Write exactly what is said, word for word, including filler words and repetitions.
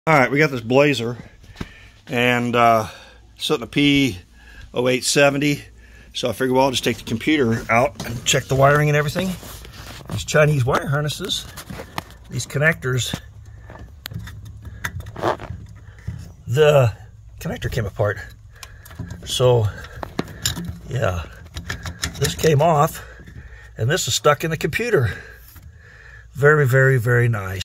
All right, we got this Blazer, and uh, sitting a P oh eight seventy. So I figured, well, I'll just take the computer out and check the wiring and everything. These Chinese wire harnesses, these connectors, the connector came apart. So, yeah, this came off, and this is stuck in the computer. Very, very, very nice.